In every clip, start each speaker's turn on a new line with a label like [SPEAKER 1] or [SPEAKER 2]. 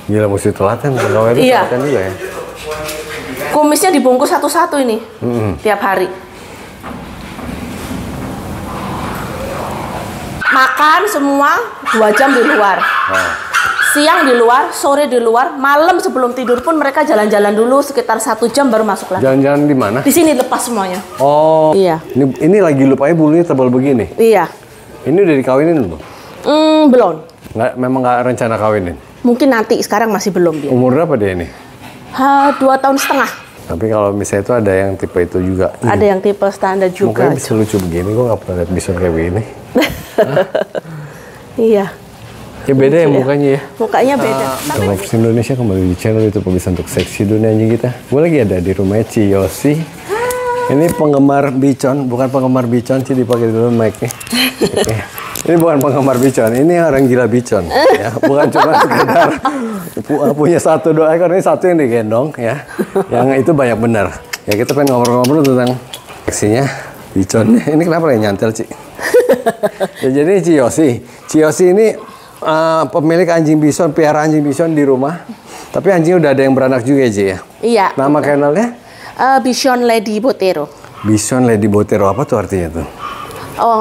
[SPEAKER 1] Gila, mesti telaten, pegawai itu
[SPEAKER 2] Iya.
[SPEAKER 1] telaten juga ya.
[SPEAKER 2] Kumisnya dibungkus satu-satu ini, tiap hari. Makan semua 2 jam di luar. Siang di luar, sore di luar, malam sebelum tidur pun mereka jalan-jalan dulu sekitar 1 jam baru masuk lagi.
[SPEAKER 1] Jalan-jalan di mana?
[SPEAKER 2] Di sini lepas semuanya.
[SPEAKER 1] Oh,
[SPEAKER 2] Iya.
[SPEAKER 1] Ini lagi lupanya bulunya tebal begini.
[SPEAKER 2] Iya.
[SPEAKER 1] Ini udah dikawinin belum?
[SPEAKER 2] Belum.
[SPEAKER 1] Memang nggak rencana kawinin.
[SPEAKER 2] Mungkin nanti, sekarang masih belum dia.
[SPEAKER 1] Umur berapa dia ini?
[SPEAKER 2] 2 tahun setengah.
[SPEAKER 1] Tapi kalau misalnya itu ada yang tipe itu juga.
[SPEAKER 2] Ada yang tipe standar juga.
[SPEAKER 1] Mukanya bisa lucu begini, gue nggak pernah lihat bison kayak begini.
[SPEAKER 2] Iya.
[SPEAKER 1] Ya beda ya mukanya ya.
[SPEAKER 2] Mukanya beda.
[SPEAKER 1] Lovers Indonesia kembali di channel YouTube bisa untuk seksi dunia anjing kita. Gue lagi ada di rumah Ciyosi. Ini penggemar bicon, bukan penggemar bicon, sih dipakai dulu mic-nya. Oke. Ini bukan penggemar bicon, ini orang gila bicon. Ya, bukan cuma sekedar punya 1-2 ekor, ini satu yang digendong ya. Yang itu banyak benar. Ya kita pengen ngobrol-ngobrol tentang seksinya biconnya. Ini kenapa ya nyantel, Ci? Ya, jadi Ciyosi. Ciyosi ini pemilik anjing bison, piara anjing bison di rumah. Tapi anjingnya udah ada yang beranak juga, Ci ya?
[SPEAKER 2] Iya.
[SPEAKER 1] Nama channelnya?
[SPEAKER 2] Bison Lady Botero.
[SPEAKER 1] Bison Lady Botero, apa tuh artinya tuh?
[SPEAKER 2] Oh,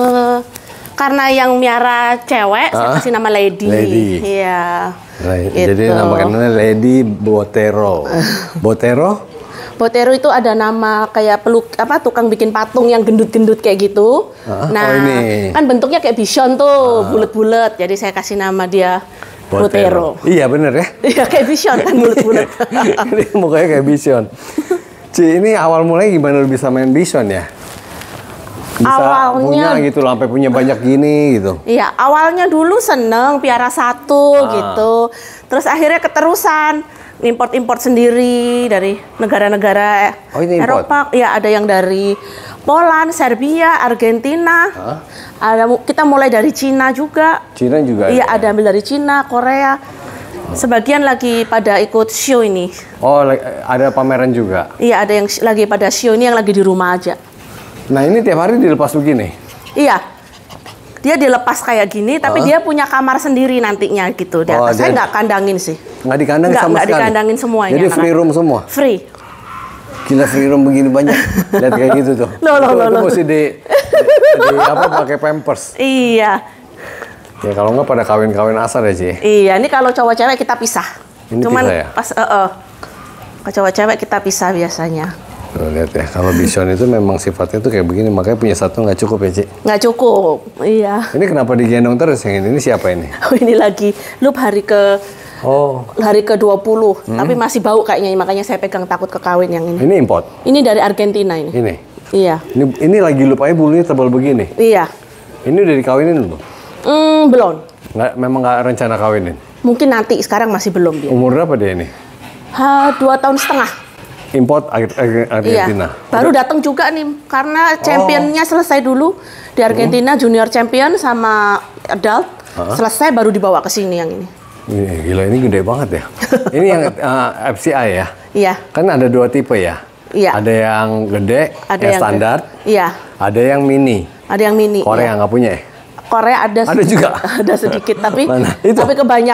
[SPEAKER 2] karena yang miara cewek, saya kasih nama Lady.
[SPEAKER 1] Lady.
[SPEAKER 2] Iya.
[SPEAKER 1] Jadi
[SPEAKER 2] Gitu.
[SPEAKER 1] nama channelnya Lady Botero. Botero?
[SPEAKER 2] Botero itu ada nama kayak tukang bikin patung yang gendut-gendut kayak gitu. Nah,
[SPEAKER 1] ini.
[SPEAKER 2] kan bentuknya kayak bison tuh, bulat-bulat. Jadi saya kasih nama dia Botero.
[SPEAKER 1] Iya bener ya.
[SPEAKER 2] Iya kayak bison kan bulat-bulat.
[SPEAKER 1] Ini mukanya kayak bison. Ci, ini awal mulanya gimana lu bisa main bison ya? Bisa
[SPEAKER 2] Awalnya-
[SPEAKER 1] punya gitu, sampai punya banyak gini gitu.
[SPEAKER 2] Iya, awalnya dulu seneng piara satu gitu. Terus akhirnya keterusan import-import sendiri dari negara-negara
[SPEAKER 1] Oh, ini import?
[SPEAKER 2] Eropa. Ya, ada yang dari Poland, Serbia, Argentina. Kita mulai dari Cina juga.
[SPEAKER 1] Cina juga
[SPEAKER 2] Iya, ada ambil dari Cina, Korea. Sebagian lagi pada ikut show ini.
[SPEAKER 1] Oh, ada pameran juga.
[SPEAKER 2] Iya, ada yang lagi pada show ini, yang lagi di rumah aja.
[SPEAKER 1] Nah ini tiap hari dilepas begini?
[SPEAKER 2] Iya. Dia dilepas kayak gini, tapi dia punya kamar sendiri nantinya gitu. Di atas. Saya nggak kandangin sih.
[SPEAKER 1] Nggak dikandang sama
[SPEAKER 2] Nggak
[SPEAKER 1] sekali?
[SPEAKER 2] dikandangin semuanya.
[SPEAKER 1] Jadi free room semua?
[SPEAKER 2] Free.
[SPEAKER 1] Gila, free room begini banyak. Lihat kayak gitu tuh. Itu mesti di apa, pakai pampers.
[SPEAKER 2] Iya.
[SPEAKER 1] Ya kalau nggak pada kawin-kawin asal ya, Ci.
[SPEAKER 2] Iya, ini kalau cowok cewek kita pisah.
[SPEAKER 1] Ini
[SPEAKER 2] Cuman
[SPEAKER 1] pisah ya?
[SPEAKER 2] pas kalau cowok cewek kita pisah biasanya.
[SPEAKER 1] Tuh, lihat ya, kalau bison itu memang sifatnya tuh kayak begini, makanya punya satu nggak cukup ya, Ci.
[SPEAKER 2] Nggak cukup. Iya.
[SPEAKER 1] Ini kenapa digendong terus yang ini? Ini siapa ini?
[SPEAKER 2] Ini lagi loop hari ke-20, tapi masih bau kayaknya, makanya saya pegang, takut kekawin yang ini.
[SPEAKER 1] Ini import?
[SPEAKER 2] Ini dari Argentina ini.
[SPEAKER 1] Ini?
[SPEAKER 2] Iya.
[SPEAKER 1] Ini lagi lupanya bulunya tebal begini?
[SPEAKER 2] Iya.
[SPEAKER 1] Ini udah dikawinin belum?
[SPEAKER 2] Belum.
[SPEAKER 1] Memang nggak rencana kawinin?
[SPEAKER 2] Mungkin nanti, sekarang masih belum dia.
[SPEAKER 1] Umur berapa dia ini?
[SPEAKER 2] 2 tahun setengah.
[SPEAKER 1] Import Argentina?
[SPEAKER 2] Iya. Baru datang juga nih, karena championnya selesai dulu di Argentina, junior champion sama adult. Selesai baru dibawa ke sini yang ini.
[SPEAKER 1] Gila, ini gede banget ya. Ini yang FCI ya?
[SPEAKER 2] Iya.
[SPEAKER 1] Kan ada 2 tipe ya?
[SPEAKER 2] Iya.
[SPEAKER 1] Ada yang gede,
[SPEAKER 2] Ada
[SPEAKER 1] yang
[SPEAKER 2] yang
[SPEAKER 1] standar.
[SPEAKER 2] Iya.
[SPEAKER 1] Ada yang mini.
[SPEAKER 2] Ada yang mini.
[SPEAKER 1] Korea
[SPEAKER 2] iya.
[SPEAKER 1] nggak punya ya?
[SPEAKER 2] Korea ada
[SPEAKER 1] juga?
[SPEAKER 2] Ada sedikit, tapi
[SPEAKER 1] Mana? Itu?
[SPEAKER 2] tapi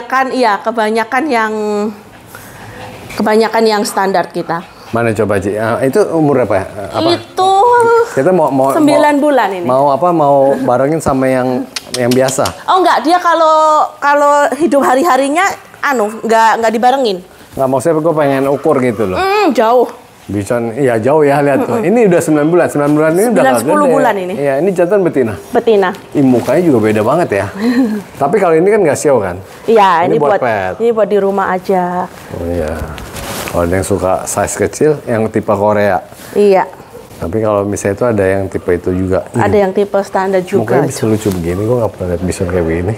[SPEAKER 2] kebanyakan yang standar kita.
[SPEAKER 1] Mana coba, Ci? Itu umur apa ya?
[SPEAKER 2] Itu
[SPEAKER 1] Kita mau
[SPEAKER 2] 9 bulan ini.
[SPEAKER 1] Mau barengin sama yang biasa?
[SPEAKER 2] Oh enggak, dia kalau hidup hari-harinya enggak dibarengin.
[SPEAKER 1] Nggak, maksudnya gue pengen ukur gitu loh.
[SPEAKER 2] Jauh.
[SPEAKER 1] Bison, iya jauh ya, lihat tuh. Ini udah 9 bulan. 9 bulan ini udah
[SPEAKER 2] 9-10 bulan ini.
[SPEAKER 1] Iya, ini jantan betina.
[SPEAKER 2] Betina.
[SPEAKER 1] Mukanya juga beda banget ya. Tapi kalau ini kan nggak show kan?
[SPEAKER 2] Iya,
[SPEAKER 1] Ini
[SPEAKER 2] ini
[SPEAKER 1] buat pet.
[SPEAKER 2] Ini buat di rumah aja.
[SPEAKER 1] Oh iya. Kalau ada yang suka size kecil, yang tipe Korea.
[SPEAKER 2] Iya.
[SPEAKER 1] Tapi kalau misalnya itu ada yang tipe itu juga.
[SPEAKER 2] Ada yang tipe standar juga.
[SPEAKER 1] Mukanya bisa lucu begini, gue nggak pernah lihat bison kayak begini.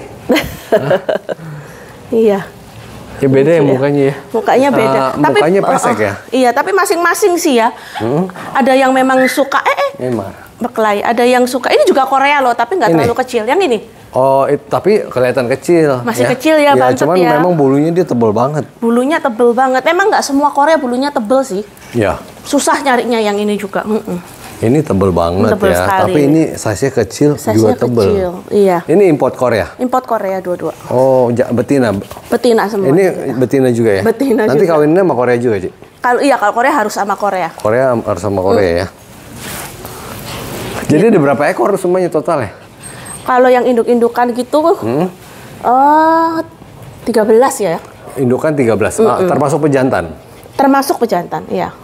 [SPEAKER 2] Iya.
[SPEAKER 1] Ya beda ya mukanya ya.
[SPEAKER 2] Mukanya beda.
[SPEAKER 1] Mukanya pesek ya.
[SPEAKER 2] Iya, tapi masing-masing sih ya. Ada yang memang suka
[SPEAKER 1] Memang.
[SPEAKER 2] berkelahi. Ada yang suka. Ini juga Korea loh, tapi nggak terlalu kecil. Yang ini
[SPEAKER 1] Oh, tapi kelihatan kecil.
[SPEAKER 2] masih kecil ya, banget
[SPEAKER 1] cuman
[SPEAKER 2] ya.
[SPEAKER 1] memang bulunya dia tebel banget.
[SPEAKER 2] Bulunya tebel banget. Memang nggak semua Korea bulunya tebel sih.
[SPEAKER 1] Ya.
[SPEAKER 2] Susah nyarinya yang ini juga.
[SPEAKER 1] Ini tebel banget
[SPEAKER 2] Tebel
[SPEAKER 1] ya.
[SPEAKER 2] sekali.
[SPEAKER 1] Tapi ini size-nya kecil, juga
[SPEAKER 2] Size-nya
[SPEAKER 1] tebel.
[SPEAKER 2] kecil, iya.
[SPEAKER 1] Ini import Korea.
[SPEAKER 2] Import Korea dua-dua.
[SPEAKER 1] Oh, betina.
[SPEAKER 2] Betina semua.
[SPEAKER 1] Ini betina juga ya?
[SPEAKER 2] Betina
[SPEAKER 1] Nanti
[SPEAKER 2] juga.
[SPEAKER 1] kawinnya sama Korea juga, Ci?
[SPEAKER 2] Kalau Korea harus sama Korea.
[SPEAKER 1] Korea harus sama Korea ya. Jadi ada berapa ekor semuanya total ya?
[SPEAKER 2] Kalau yang induk-indukan gitu, 13 ya.
[SPEAKER 1] Indukan 13, termasuk pejantan.
[SPEAKER 2] Termasuk pejantan, iya.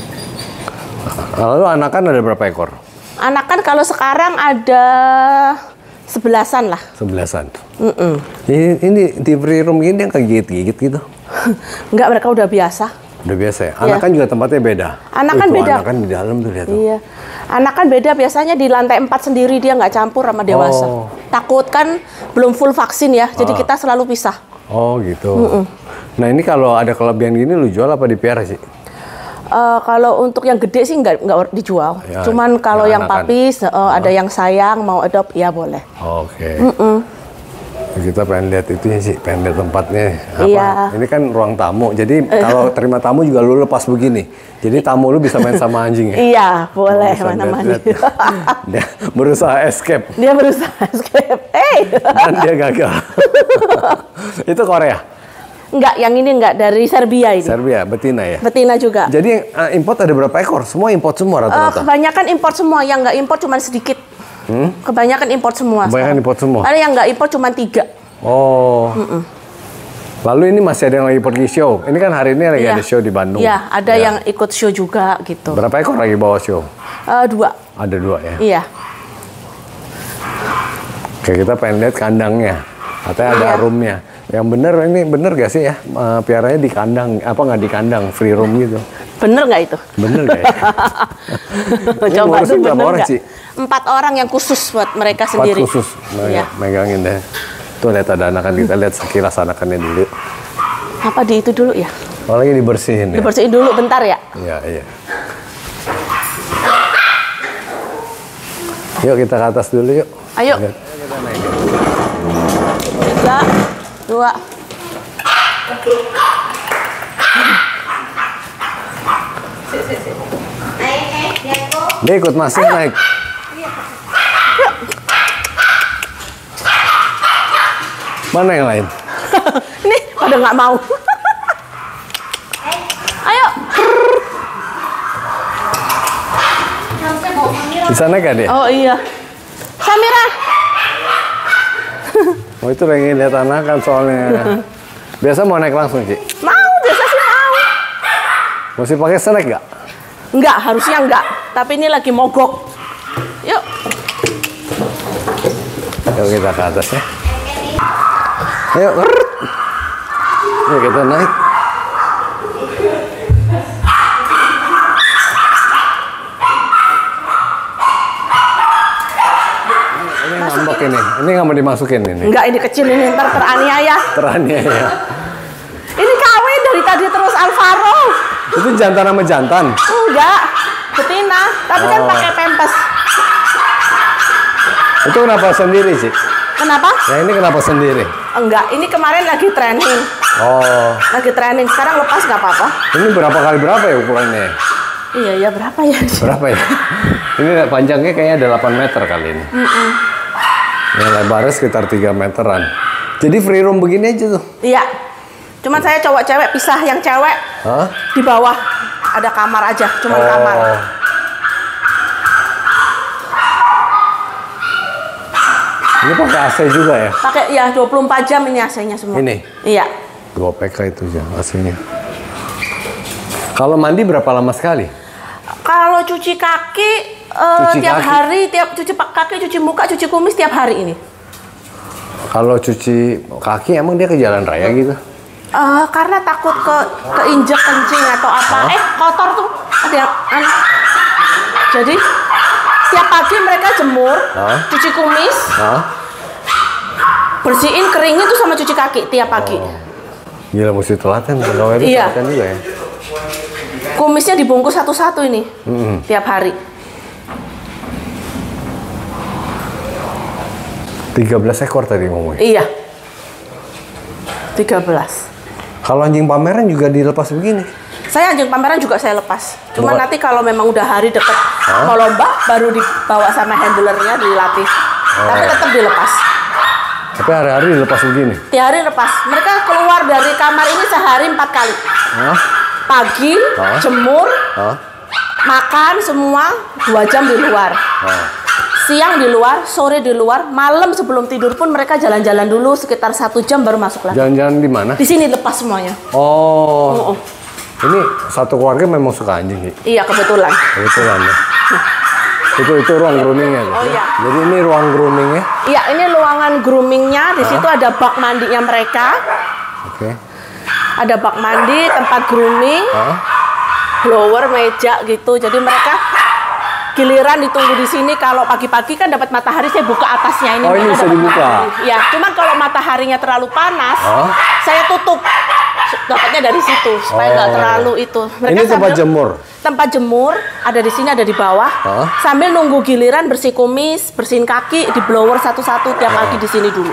[SPEAKER 1] Lalu anakan ada berapa ekor?
[SPEAKER 2] Anakan kalau sekarang ada 11-an lah.
[SPEAKER 1] 11-an. Ini di free room ini yang kegigit-gigit gitu.
[SPEAKER 2] Enggak, mereka udah biasa.
[SPEAKER 1] Udah biasa ya? Anakan juga tempatnya beda?
[SPEAKER 2] Anakan
[SPEAKER 1] Itu
[SPEAKER 2] beda.
[SPEAKER 1] Anakan di dalam tuh lihat tuh.
[SPEAKER 2] Iya. Anakan beda, biasanya di lantai 4 sendiri, dia nggak campur sama dewasa.
[SPEAKER 1] Oh.
[SPEAKER 2] Takut kan belum full vaksin ya, jadi kita selalu pisah.
[SPEAKER 1] Oh gitu. Nah ini kalau ada kelebihan gini lu jual apa dipelihara sih?
[SPEAKER 2] Kalau untuk yang gede sih nggak dijual.
[SPEAKER 1] Ya,
[SPEAKER 2] Cuman kalau
[SPEAKER 1] yang
[SPEAKER 2] yang
[SPEAKER 1] anakan.
[SPEAKER 2] papis, ada yang sayang mau adopt, ya boleh.
[SPEAKER 1] Oke. Kita pengen lihat itu sih, pengen lihat tempatnya. Apa?
[SPEAKER 2] Iya.
[SPEAKER 1] Ini kan ruang tamu, jadi kalau terima tamu juga lu lepas begini. Jadi tamu lu bisa main sama anjing ya?
[SPEAKER 2] Iya, boleh
[SPEAKER 1] Bisa
[SPEAKER 2] mana-mana.
[SPEAKER 1] lihat-lihat. Dia berusaha escape
[SPEAKER 2] Dia berusaha escape.
[SPEAKER 1] dan dia gagal. Itu Korea,
[SPEAKER 2] Enggak, yang ini enggak, dari Serbia ini.
[SPEAKER 1] Serbia, betina ya.
[SPEAKER 2] Betina juga.
[SPEAKER 1] Jadi import ada berapa ekor? Semua import semua rata-rata.
[SPEAKER 2] Kebanyakan import semua, yang nggak import cuma sedikit. Kebanyakan import semua.
[SPEAKER 1] Kebanyakan
[SPEAKER 2] sekarang.
[SPEAKER 1] import semua?
[SPEAKER 2] Ada yang nggak import cuma 3.
[SPEAKER 1] Oh. Lalu ini masih ada yang lagi pergi show. Ini kan hari ini lagi ada show di Bandung.
[SPEAKER 2] Iya, ada yang ikut show juga gitu.
[SPEAKER 1] Berapa ekor lagi bawa show?
[SPEAKER 2] 2.
[SPEAKER 1] Ada 2 ya.
[SPEAKER 2] Iya.
[SPEAKER 1] Oke, kita pengen lihat kandangnya. Katanya ada roomnya. Yang bener, ini bener gak sih ya? Piaranya di kandang, apa nggak di kandang, free room gitu.
[SPEAKER 2] Bener nggak itu?
[SPEAKER 1] Bener gak ya? Ini
[SPEAKER 2] Coba
[SPEAKER 1] ngurusin
[SPEAKER 2] tuh
[SPEAKER 1] berapa
[SPEAKER 2] bener
[SPEAKER 1] orang
[SPEAKER 2] nggak?
[SPEAKER 1] sih?
[SPEAKER 2] 4 orang yang khusus buat mereka
[SPEAKER 1] 4
[SPEAKER 2] sendiri.
[SPEAKER 1] khusus. Nah,
[SPEAKER 2] Iya.
[SPEAKER 1] megangin deh. Tuh lihat ada anakan, kita lihat sekilas anakannya dulu.
[SPEAKER 2] Apa di itu dulu ya?
[SPEAKER 1] Oh lagi dibersihin ya?
[SPEAKER 2] Dibersihin dulu bentar ya.
[SPEAKER 1] Iya, iya. Yuk kita ke atas dulu yuk.
[SPEAKER 2] Ayo.
[SPEAKER 1] Lihat.
[SPEAKER 2] 3, 2.
[SPEAKER 1] Dia ikut masuk naik. Mana yang lain?
[SPEAKER 2] Ini pada nggak mau. Ayo.
[SPEAKER 1] Bisa naik gak dia?
[SPEAKER 2] Oh iya. Samira.
[SPEAKER 1] Oh itu lagi lihat anakan soalnya. Biasa mau naik langsung Ci?
[SPEAKER 2] Mau, biasa sih mau.
[SPEAKER 1] Mesti pakai snack gak?
[SPEAKER 2] Enggak, harusnya enggak. Tapi ini lagi mogok. Yuk.
[SPEAKER 1] Yuk kita ke atas ya. Ayo. Yuk kita naik. Ini ngambek ini. Ini nggak mau dimasukin ini.
[SPEAKER 2] Enggak, ini kecil ini ntar teraniaya.
[SPEAKER 1] Teraniaya.
[SPEAKER 2] Ini kawin dari tadi terus Alvaro.
[SPEAKER 1] Itu jantan sama jantan.
[SPEAKER 2] Enggak, betina. Tapi kan
[SPEAKER 1] Oh.
[SPEAKER 2] pakai pempes.
[SPEAKER 1] Itu kenapa sendiri sih?
[SPEAKER 2] Kenapa?
[SPEAKER 1] Ya ini kenapa sendiri?
[SPEAKER 2] Enggak, ini kemarin lagi training.
[SPEAKER 1] Oh,
[SPEAKER 2] Lagi training, sekarang lepas nggak apa-apa.
[SPEAKER 1] ini berapa kali berapa ya ukurannya?
[SPEAKER 2] Iya, ya berapa ya?
[SPEAKER 1] Berapa ya? Ini panjangnya kayaknya ada 8 meter kali ini. Ya, lebarnya sekitar 3 meteran. Jadi free room begini aja tuh.
[SPEAKER 2] Iya. Cuman saya cowok cewek pisah, yang cewek
[SPEAKER 1] Hah?
[SPEAKER 2] di bawah ada kamar aja, cuman kamar.
[SPEAKER 1] Ini pakai AC juga ya?
[SPEAKER 2] Pakai ya 24 jam ini AC-nya semua.
[SPEAKER 1] Ini?
[SPEAKER 2] Iya.
[SPEAKER 1] 2 PK itu ya AC-nya. Kalau mandi berapa lama sekali?
[SPEAKER 2] Kalau cuci kaki
[SPEAKER 1] Cuci
[SPEAKER 2] tiap
[SPEAKER 1] kaki?
[SPEAKER 2] hari, tiap cuci kaki, cuci muka, cuci kumis tiap hari ini.
[SPEAKER 1] Kalau cuci kaki emang dia ke jalan raya gitu?
[SPEAKER 2] Karena takut keinjek kencing atau apa. Kotor tuh ada yang aneh. Jadi tiap pagi mereka jemur, cuci kumis, bersihin, keringin tuh sama cuci kaki tiap pagi.
[SPEAKER 1] Gila mesti telaten, pegawai itu
[SPEAKER 2] Iya.
[SPEAKER 1] telaten juga ya?
[SPEAKER 2] Kumisnya dibungkus satu-satu ini tiap hari.
[SPEAKER 1] 13 ekor tadi ngomongnya?
[SPEAKER 2] Iya. 13.
[SPEAKER 1] Kalau anjing pameran juga dilepas begini?
[SPEAKER 2] Saya anjing pameran juga saya lepas. Cuma
[SPEAKER 1] Bukan.
[SPEAKER 2] nanti kalau memang udah hari deket mau lomba, baru dibawa sama handlernya dilatih. Tapi tetap dilepas.
[SPEAKER 1] Tapi hari-hari dilepas begini.
[SPEAKER 2] Tiap hari lepas. Mereka keluar dari kamar ini sehari 4 kali.
[SPEAKER 1] Hah?
[SPEAKER 2] Pagi, jemur,
[SPEAKER 1] Hah?
[SPEAKER 2] makan semua 2 jam di luar. Siang di luar, sore di luar, malam sebelum tidur pun mereka jalan-jalan dulu sekitar 1 jam baru masuk lagi.
[SPEAKER 1] Jalan-jalan di mana?
[SPEAKER 2] Di sini lepas semuanya.
[SPEAKER 1] Oh. Ini satu keluarga memang suka anjing sih.
[SPEAKER 2] Iya, kebetulan.
[SPEAKER 1] Kebetulan ya. Itu ruang groomingnya.
[SPEAKER 2] Oh iya.
[SPEAKER 1] Jadi ini ruang groomingnya.
[SPEAKER 2] Iya, ini ruangan groomingnya. Di situ ada bak mandinya mereka.
[SPEAKER 1] Oke.
[SPEAKER 2] Ada bak mandi, tempat grooming, blower, meja gitu. Jadi mereka giliran ditunggu di sini. Kalau pagi-pagi kan dapat matahari, saya buka atasnya ini.
[SPEAKER 1] Oh, ini
[SPEAKER 2] mereka
[SPEAKER 1] bisa
[SPEAKER 2] dapat
[SPEAKER 1] dibuka?
[SPEAKER 2] matahari. Ya, cuman kalau mataharinya terlalu panas, saya tutup. Dapatnya dari situ supaya nggak terlalu itu. Mereka
[SPEAKER 1] Ini tempat jemur.
[SPEAKER 2] Tempat jemur ada di sini, ada di bawah. Sambil nunggu giliran bersih kumis, bersihin kaki, di blower satu-satu tiap pagi di sini dulu.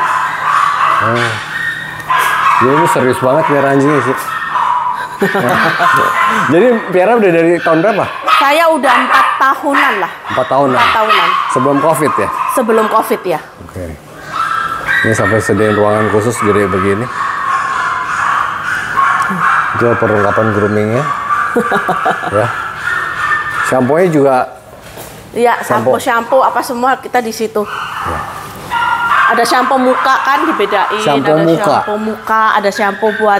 [SPEAKER 1] Jadi ini serius banget biar anjingnya sih. Jadi Piara udah dari tahun berapa?
[SPEAKER 2] Saya udah 4 tahunan lah.
[SPEAKER 1] 4 tahunan.
[SPEAKER 2] 4 tahunan.
[SPEAKER 1] Sebelum COVID ya?
[SPEAKER 2] Sebelum COVID ya.
[SPEAKER 1] Oke. Ini sampai sediain ruangan khusus gede begini. Itu perlengkapan groomingnya. Ya. Shampoo-nya juga.
[SPEAKER 2] Iya, shampoo apa semua kita di situ.
[SPEAKER 1] Ya.
[SPEAKER 2] Ada shampoo muka kan dibedain.
[SPEAKER 1] Shampoo
[SPEAKER 2] ada
[SPEAKER 1] muka.
[SPEAKER 2] shampoo muka, ada shampoo buat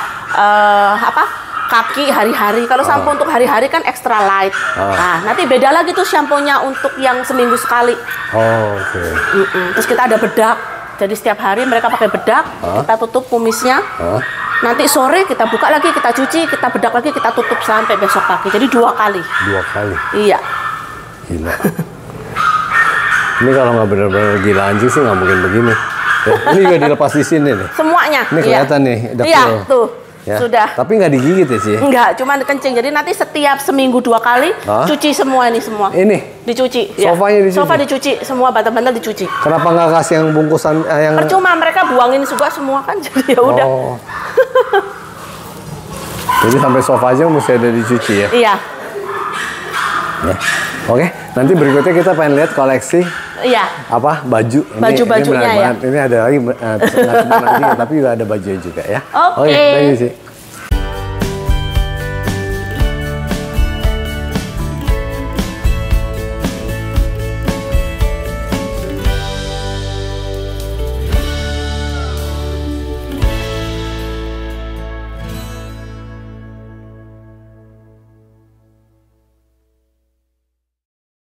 [SPEAKER 2] kaki hari-hari. Kalau shampoo untuk hari-hari kan extra light. Nah, nanti beda lagi tuh shampoo-nya untuk yang seminggu sekali.
[SPEAKER 1] Oh, oke.
[SPEAKER 2] Terus kita ada bedak. Jadi setiap hari mereka pakai bedak, kita tutup kumisnya. Nanti sore kita buka lagi, kita cuci, kita bedak lagi, kita tutup sampai besok pagi. Jadi 2 kali.
[SPEAKER 1] 2 kali.
[SPEAKER 2] Iya.
[SPEAKER 1] Gila. Ini kalau nggak benar-benar gila anjing sih nggak mungkin begini. Ya, ini juga dilepas di sini nih.
[SPEAKER 2] Semuanya.
[SPEAKER 1] Ini kelihatan nih.
[SPEAKER 2] Iya, tuh.
[SPEAKER 1] Ya.
[SPEAKER 2] Sudah.
[SPEAKER 1] Tapi nggak digigit ya sih?
[SPEAKER 2] Enggak, cuma kencing. Jadi nanti setiap seminggu 2 kali cuci semua ini semua.
[SPEAKER 1] Ini?
[SPEAKER 2] Dicuci.
[SPEAKER 1] Sofanya dicuci?
[SPEAKER 2] Sofa dicuci, semua bantal-bantal dicuci.
[SPEAKER 1] Kenapa nggak kasih yang bungkusan yang?
[SPEAKER 2] Percuma, mereka buangin juga semua kan. Jadi ya udah.
[SPEAKER 1] Oh. Jadi sampai sofa aja mesti ada dicuci ya?
[SPEAKER 2] Iya.
[SPEAKER 1] Ya. Oke, nanti berikutnya kita pengen lihat koleksi
[SPEAKER 2] Iya.
[SPEAKER 1] apa baju.
[SPEAKER 2] Baju-bajunya
[SPEAKER 1] ini menarik
[SPEAKER 2] ya.
[SPEAKER 1] banget. Ini ada lagi nggak cuma anjing, tapi juga ada bajunya juga ya.
[SPEAKER 2] Oke.
[SPEAKER 1] Thank you sih.